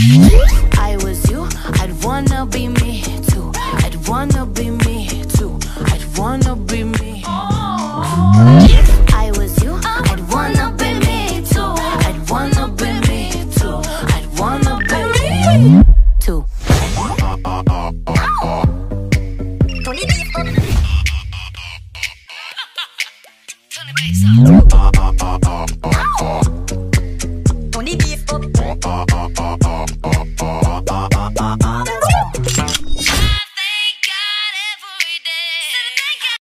I was you, I'd wanna be me too. I'd wanna be me too. I'd wanna be me. If I was you, I'd wanna be me too. I'd wanna be me too. I'd wanna be me.